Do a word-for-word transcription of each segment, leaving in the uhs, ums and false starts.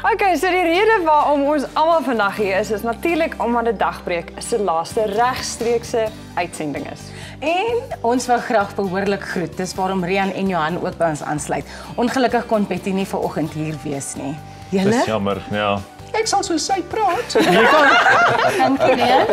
Okay, so die rede waarom ons almal vandag hier is, is natuurlik omdat dit Dagbreek se laaste regstreekse uitsending is. En ons wil graag behoorlik groet. Dis waarom Rian en Johan ook by ons aansluit. Ongelukkig kon Betty nie vanoggend hier wees nie. Julle? Dis jammer, ja. Ek sal so sy praat. Dankie, Rian.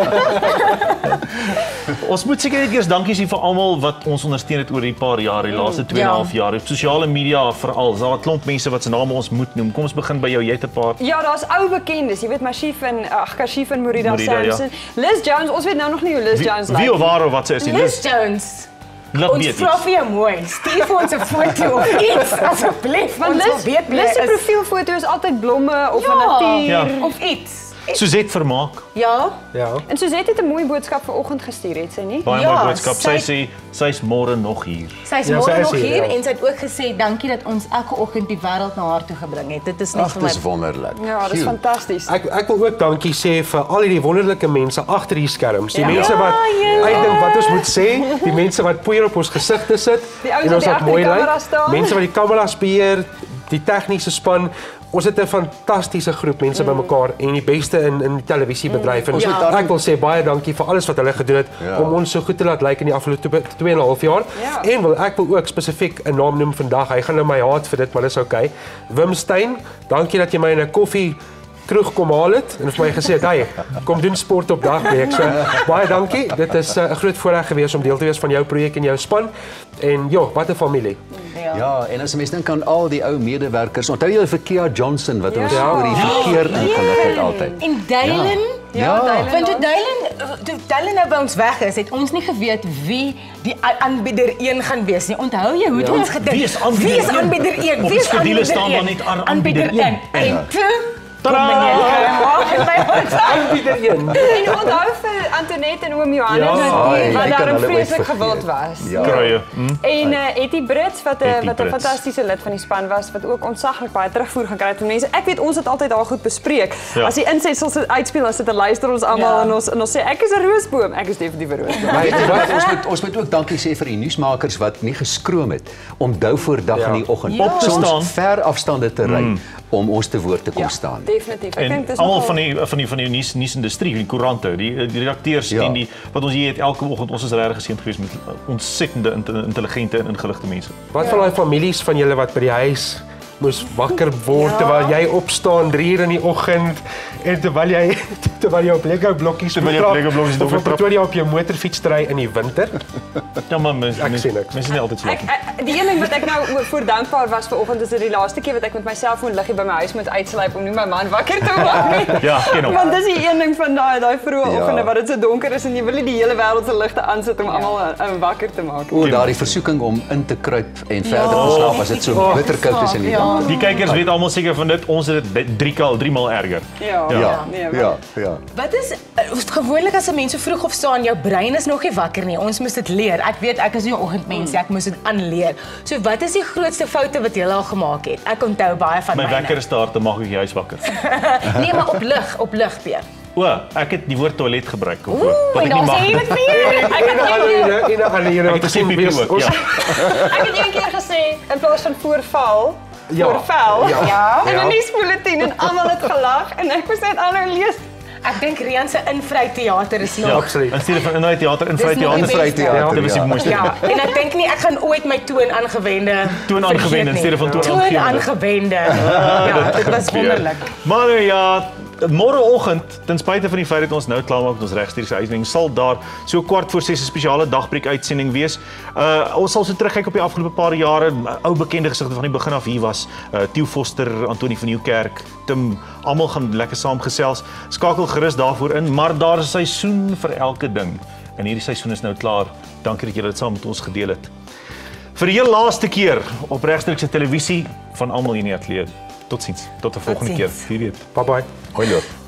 Ons moet seker net eers dankie sê vir almal wat ons ondersteun het oor die paar jaar, die laaste twee en 'n half jaar. Op sosiale media veral. Daar's 'n klomp mense wat se name ons moet noem. Kom ons begin by jou, jy het 'n paar. Ja, daar's ou bekendes. Jy weet Mashif en ag Kashif en Morida, Morida, Samson. Ja. Liz Jones, ons weet nou nog nie hoe Liz Wie, Jones lyk. wie of waar of wat sy is nie. Liz Jones. Laat Ons weet vra iets. vir jou mooi. Stuur vir ons 'n foto of iets asseblief. Want Ons wil Liz, weet wie Liz se jy is. profielfoto is altyd blomme of 'n Ja. natuur. Ja. Of iets. Suzette Vermaak. Ja. Ja. En Suzette het 'n mooi boodskap vanoggend gestuur, het sy nie? Baie Ja, mooi boodskap. Sy sy- sê sy's môre nog hier. Sy is Ja, sy môre is nog hier, hier ja. en sy het ook gesê dankie dat ons elke oggend die wêreld na haar toe gebring het. Dit is net Ag, vir my. dis wonderlik. Ja, dis fantasties. Ek ek wil ook dankie sê vir al hierdie wonderlike mense agter die skerms. Die Ja. mense wat Ja, uitdink wat ons moet sê, die mense wat poeier op ons gesigte sit Die ouens en wat ons die laat agter mooi die kamera lyk. staan. Mense wat die kameras beheer, die tegniese span. Ons het 'n fantastiese groep mense mm. bymekaar en die beste in in die televisiebedryf. En Ja. ek wil sê baie dankie vir alles wat hulle gedoen het Ja. om ons so goed te laat lyk in die afgelope twee en 'n half jaar. Ja. En wil ek wil ook spesifiek 'n naam noem vandag. Hy gaan nou my haat vir dit, maar dis oukei. Wim Steyn, dankie dat jy my in 'n koffie kroeg kom haal het en vir my gesê het, "Hey, kom doen sport op Dagbreek." So baie dankie. Dit is 'n uh, groot voorreg gewees om deel te wees van jou projek en jou span. En ja, wat 'n familie. Ja, en as 'n mens dink aan al die ou medewerkers, onthou jy vir Kia Johnson wat ons Ja. oor die verkeer ingelig het altyd. En Dylan, Ja. Dylan. want toe Dylan, toe Dylan nou by ons weg is, het ons nie geweet wie die a- aanbieder een gaan wees nie. Onthou jy hoe het ons gedink? Wie is aanbieder Wie is een? aanbieder een? Op Wie die is skedule aanbieder staan dan een? net aan aanbieder aanbieder een. een. En toe Tadaa! kom meneer Kruiwaag en my ons Aanbieder een. En onthou vir Antoinette en oom Johannes Ja, wat ek daar kan 'n hulle vreeslik ooit gewild vergeet. was. Ja. Kruie. Hm? En uh, Etty Brits wat 'n Etty wat 'n Brits. fantastiese lid van die span was wat ook ontsaglik baie terugvoer gaan kry het van mense. Ek weet ons het altyd al goed bespreek. Ja. As die insetsels uitspeel, dan sit te luister ons almal Ja. en ons en ons sê ek is 'n roosboom. Ek is definitief 'n roosboom. Maar weet jy wat, ons moet ons moet ook dankie sê vir die nuusmakers wat nie geskroom het om dou voor dag Ja. in die oggend Ja. Op te soms staan. ver afstande te ry om ons te woord te kom staan. Definitief. Ek En dink dis almal nogal- van die van die van die nuus nuusindustrie, die koerante, die, die redakteurs Ja. en die wat ons hier het elke oggend, ons is regtig geseënd geweest met ontsettende intelligente en ingeligte mense. Wat van daai families van julle wat by die huis moes wakker word Ja. terwyl jy opstaan drie uur in die oggend en terwyl jy terwyl jy op Lego blokkies Terwyl jy moet op trap, Lego blokkies of moet op trap. Pretoria op jou motorfiets ry in die winter. Ja, maar mense Ek mense sien niks. mense is nie altyd so. Ek, ek, die een ding wat ek nou voor dankbaar was vanoggend is dit die laaste keer wat ek met my selfoon liggie by my huis moet uitsluip om nie my man wakker te maak nie. Ja, ken hom. Want dis die een ding van daai daai vroeë Ja. oggende wat dit so donker is en jy wil nie die hele wêreld se ligte aansit om almal uh, wakker te maak. O, daardie versoeking om in te kruip en verder Ja. te slaap as dit so Oh. bitterkoud is in die Ja. dag. Die kykers weet almal seker van dit. Ons het dit drie keer drie maal erger. Ja. Ja, Nee, ja, maar- ja. Wat is gewoonlik as 'n mens so vroeg opstaan, jou brein is nog nie wakker nie. Ons moet dit leer. Ek weet ek is nie 'n oggendmens nie. Ek moes dit aanleer. So wat is die grootste foute wat jy al gemaak het? Ek onthou baie van My myne. wekker is daar te maak ek die huis wakker. Nee, maar op lig, op lig, Peer. O, ek het die woord toilet gebruik of Ooh, wat en ek nie dan sê jy mag. dit weer. Ek En het alle nie ene en alle ene Ek wat het gesê pipi ook. Ja. Ek het een keer gesê in plaas van voorval, Ja. voorval. Ja. Ja. En Ja. dan die spoeletien en almal het gelag en ek moes net aanhou lees. Ek dink Rian se invry teater is Ja, nog. absoluut. In steede van in daai teater, in Dis vry nog teater. die Vry beste. teater. Dit was die Ja. mooiste. Ja, en ek dink nie ek gaan ooit my toon aangewende Toon aangewende vergeet in nie. steede van toon Toon aangewende. aangewende. Ja, dit was wonderlik. Maar ja, môreoggend, ten spyte van die feit dat ons nou klaar maak met ons regstuurse uitsending, sal daar so kwart voor ses 'n spesiale Dagbreek uitsending wees. Uh ons sal so terugkyk op die afgelope paar jare, ou bekende gesigte van die begin af hier was. Uh Theo Foster, Antonie van Nieuwkerk, Tim, almal gaan lekker saam gesels. Skakel gerus daarvoor in, maar daar is 'n seisoen vir elke ding. En hierdie seisoen is nou klaar. Dankie dat julle dit saam met ons gedeel het. Vir die heel laaste keer op regstreekse televisie van almal hier in die ateljee. Totsiens. Tot 'n volgende keer. Totsiens. Wie weet. Bye bye. Hoi loop.